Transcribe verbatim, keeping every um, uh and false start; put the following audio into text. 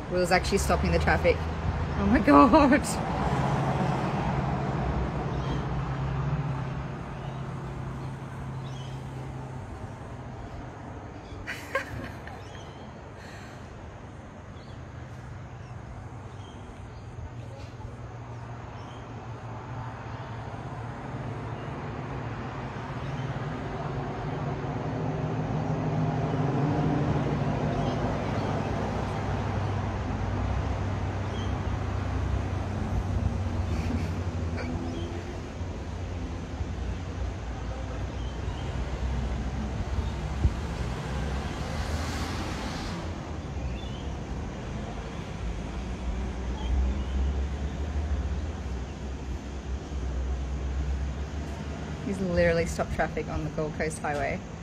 Will's actually stopping the traffic. Oh my god. He's literally stopped traffic on the Gold Coast Highway.